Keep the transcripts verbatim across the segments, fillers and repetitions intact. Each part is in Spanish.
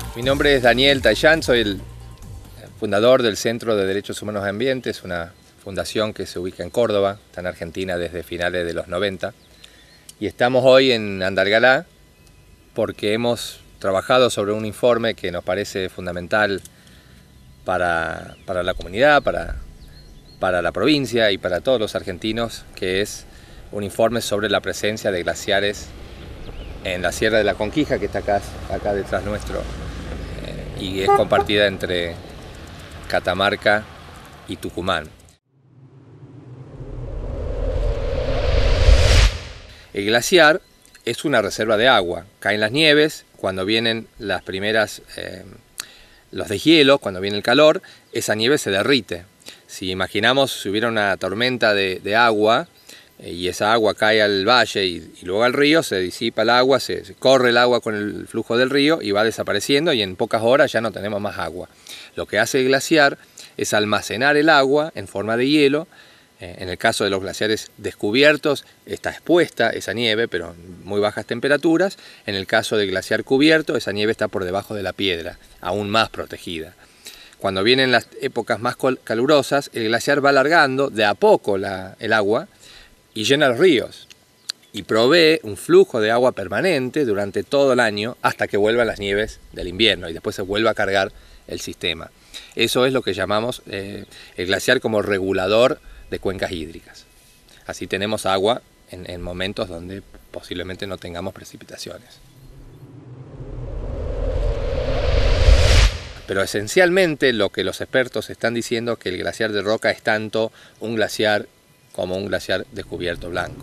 Mi nombre es Daniel Tayán, soy el fundador del Centro de Derechos Humanos y Ambiente, es una fundación que se ubica en Córdoba, está en Argentina desde finales de los noventa, y estamos hoy en Andalgalá porque hemos trabajado sobre un informe que nos parece fundamental para, para la comunidad, para, para la provincia y para todos los argentinos, que es un informe sobre la presencia de glaciares en la Sierra de la Conquija, que está acá, acá detrás nuestro, eh, y es compartida entre Catamarca y Tucumán. El glaciar es una reserva de agua, caen las nieves, cuando vienen las primeras, eh, los deshielo, cuando viene el calor, esa nieve se derrite. Si imaginamos si hubiera una tormenta de, de agua, y esa agua cae al valle y, y luego al río, se disipa el agua, se, se corre el agua con el flujo del río y va desapareciendo, y en pocas horas ya no tenemos más agua. Lo que hace el glaciar es almacenar el agua en forma de hielo. Eh, en el caso de los glaciares descubiertos está expuesta esa nieve, pero en muy bajas temperaturas. En el caso del glaciar cubierto, esa nieve está por debajo de la piedra, aún más protegida. Cuando vienen las épocas más calurosas, el glaciar va alargando de a poco la, el agua, y llena los ríos y provee un flujo de agua permanente durante todo el año hasta que vuelvan las nieves del invierno y después se vuelva a cargar el sistema. Eso es lo que llamamos eh, el glaciar como regulador de cuencas hídricas. Así tenemos agua en, en momentos donde posiblemente no tengamos precipitaciones. Pero esencialmente lo que los expertos están diciendo es que el glaciar de Roca es tanto un glaciar como un glaciar descubierto blanco.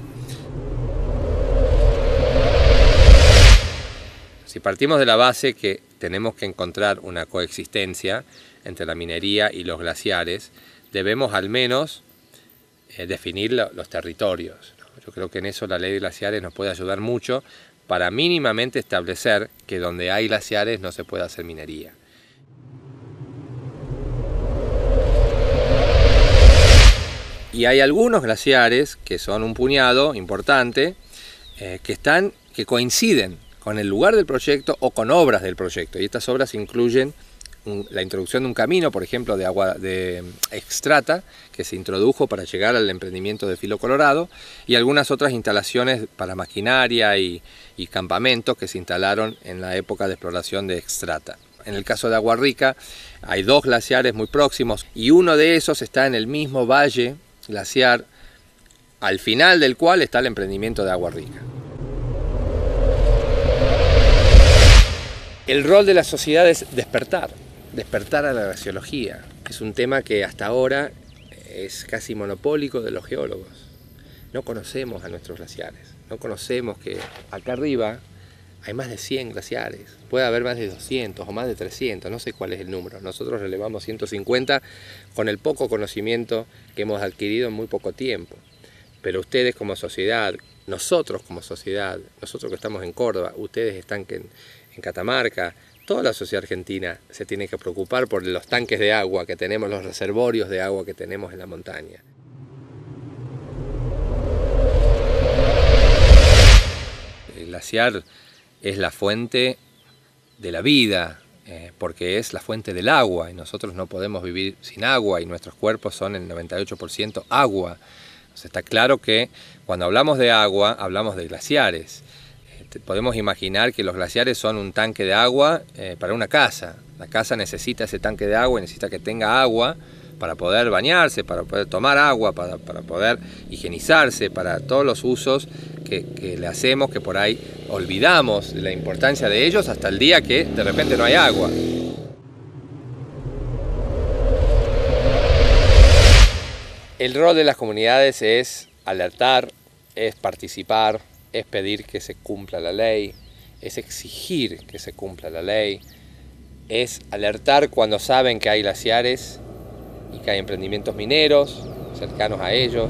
Si partimos de la base que tenemos que encontrar una coexistencia entre la minería y los glaciares, debemos al menos eh, definir lo, los territorios. Yo creo que en eso la ley de glaciares nos puede ayudar mucho para mínimamente establecer que donde hay glaciares no se puede hacer minería. Y hay algunos glaciares, que son un puñado importante, eh, que, están, que coinciden con el lugar del proyecto o con obras del proyecto. Y estas obras incluyen un, la introducción de un camino, por ejemplo, de agua de Xstrata, que se introdujo para llegar al emprendimiento de Filo Colorado, y algunas otras instalaciones para maquinaria y, y campamentos que se instalaron en la época de exploración de Xstrata. En el caso de Agua Rica hay dos glaciares muy próximos y uno de esos está en el mismo valle glaciar, al final del cual está el emprendimiento de Agua Rica. El rol de la sociedad es despertar, despertar a la glaciología. Es un tema que hasta ahora es casi monopólico de los geólogos. No conocemos a nuestros glaciares, no conocemos que acá arriba hay más de cien glaciares, puede haber más de doscientos o más de trescientos, no sé cuál es el número. Nosotros relevamos ciento cincuenta con el poco conocimiento que hemos adquirido en muy poco tiempo. Pero ustedes como sociedad, nosotros como sociedad, nosotros que estamos en Córdoba, ustedes están en, en Catamarca, toda la sociedad argentina se tiene que preocupar por los tanques de agua que tenemos, los reservorios de agua que tenemos en la montaña. El glaciar es la fuente de la vida, eh, porque es la fuente del agua, y nosotros no podemos vivir sin agua, y nuestros cuerpos son el noventa y ocho por ciento agua. Entonces está claro que cuando hablamos de agua, hablamos de glaciares. Eh, podemos imaginar que los glaciares son un tanque de agua eh, para una casa. La casa necesita ese tanque de agua y necesita que tenga agua para poder bañarse, para poder tomar agua, para, para poder higienizarse, para todos los usos que, que le hacemos, que por ahí olvidamos la importancia de ellos hasta el día que de repente no hay agua. El rol de las comunidades es alertar, es participar, es pedir que se cumpla la ley, es exigir que se cumpla la ley, es alertar cuando saben que hay glaciares y que hay emprendimientos mineros cercanos a ellos.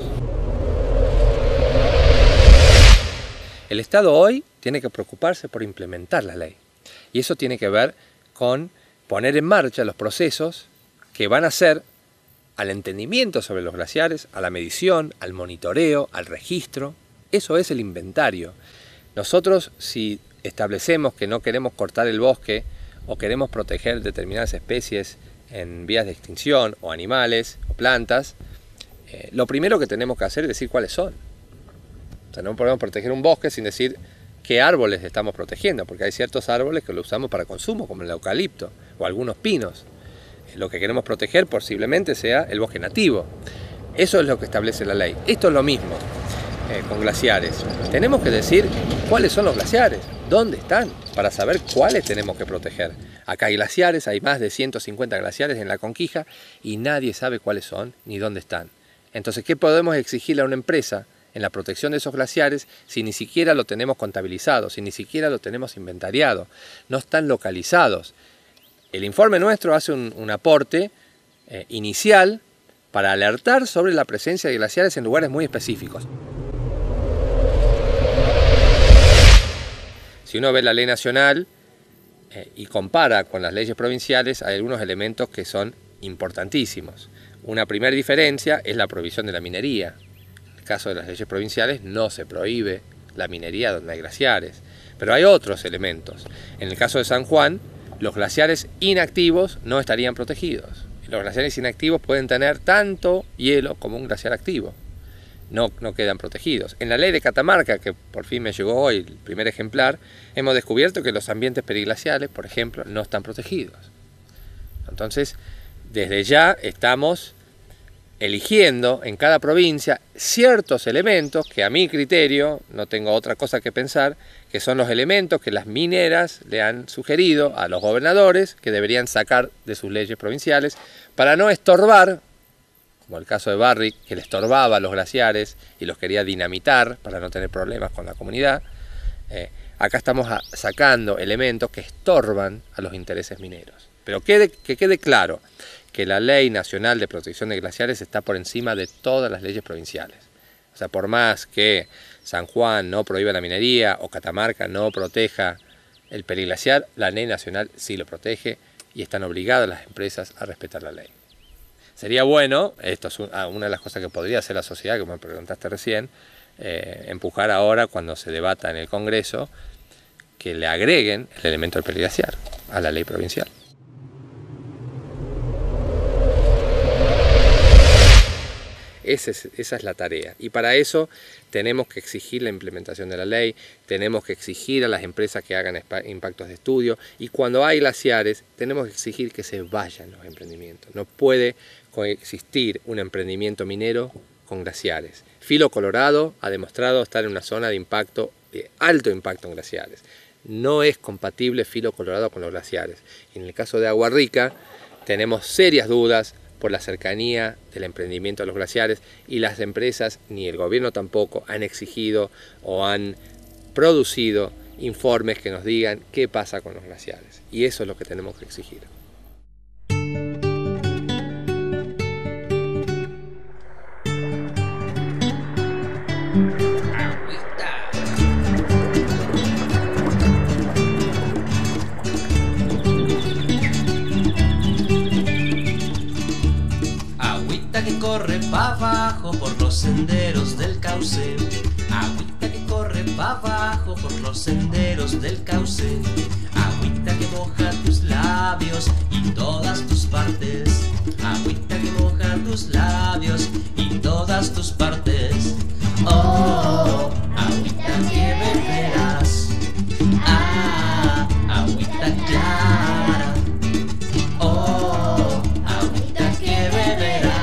El Estado hoy tiene que preocuparse por implementar la ley, y eso tiene que ver con poner en marcha los procesos que van a hacer al entendimiento sobre los glaciares, a la medición, al monitoreo, al registro. Eso es el inventario. Nosotros, si establecemos que no queremos cortar el bosque o queremos proteger determinadas especies en vías de extinción, o animales, o plantas, eh, lo primero que tenemos que hacer es decir cuáles son. O sea, no podemos proteger un bosque sin decir qué árboles estamos protegiendo, porque hay ciertos árboles que lo usamos para consumo, como el eucalipto o algunos pinos. Lo que queremos proteger posiblemente sea el bosque nativo. Eso es lo que establece la ley. Esto es lo mismo eh, con glaciares. Tenemos que decir cuáles son los glaciares, dónde están, para saber cuáles tenemos que proteger. Acá hay glaciares, hay más de ciento cincuenta glaciares en la Conquija y nadie sabe cuáles son ni dónde están. Entonces, ¿qué podemos exigirle a una empresa en la protección de esos glaciares si ni siquiera lo tenemos contabilizado, si ni siquiera lo tenemos inventariado? No están localizados. El informe nuestro hace un, un aporte eh, inicial para alertar sobre la presencia de glaciares en lugares muy específicos. Si uno ve la ley nacional eh, y compara con las leyes provinciales, hay algunos elementos que son importantísimos. Una primera diferencia es la prohibición de la minería. En el caso de las leyes provinciales no se prohíbe la minería donde hay glaciares, pero hay otros elementos. En el caso de San Juan, los glaciares inactivos no estarían protegidos. Los glaciares inactivos pueden tener tanto hielo como un glaciar activo. No, no quedan protegidos. En la ley de Catamarca, que por fin me llegó hoy el primer ejemplar, hemos descubierto que los ambientes periglaciales, por ejemplo, no están protegidos. Entonces, desde ya estamos eligiendo en cada provincia ciertos elementos que a mi criterio, no tengo otra cosa que pensar, que son los elementos que las mineras le han sugerido a los gobernadores que deberían sacar de sus leyes provinciales para no estorbar, como el caso de Barrick, que le estorbaba a los glaciares y los quería dinamitar para no tener problemas con la comunidad. Eh, acá estamos a, sacando elementos que estorban a los intereses mineros. Pero quede, que quede claro que la Ley Nacional de Protección de Glaciares está por encima de todas las leyes provinciales. O sea, por más que San Juan no prohíba la minería o Catamarca no proteja el periglaciar, la ley nacional sí lo protege y están obligadas las empresas a respetar la ley. Sería bueno, esto es una de las cosas que podría hacer la sociedad, que me preguntaste recién, eh, empujar ahora cuando se debata en el Congreso, que le agreguen el elemento del periglaciar a la ley provincial. Esa es, esa es la tarea, y para eso tenemos que exigir la implementación de la ley, tenemos que exigir a las empresas que hagan impactos de estudio, y cuando hay glaciares tenemos que exigir que se vayan los emprendimientos. No puede coexistir un emprendimiento minero con glaciares. Filo Colorado ha demostrado estar en una zona de impacto, de alto impacto en glaciares. No es compatible Filo Colorado con los glaciares. Y en el caso de Agua Rica tenemos serias dudas por la cercanía del emprendimiento a los glaciares, y las empresas ni el gobierno tampoco han exigido o han producido informes que nos digan qué pasa con los glaciares, y eso es lo que tenemos que exigir. Que corre pa' abajo por los senderos del cauce, agüita que corre pa' abajo por los senderos del cauce, agüita que moja tus labios y todas tus partes, agüita que moja tus labios y todas tus partes. Oh, agüita que beberás, ah, agüita clara. Oh, agüita que beberás.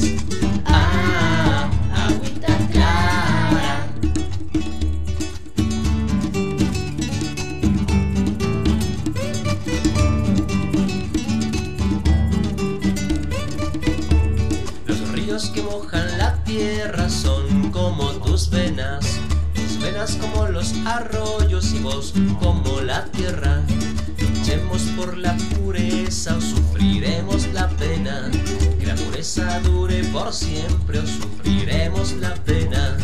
Que mojan la tierra son como tus venas, tus venas como los arroyos y vos como la tierra. Luchemos por la pureza o sufriremos la pena, que la pureza dure por siempre o sufriremos la pena.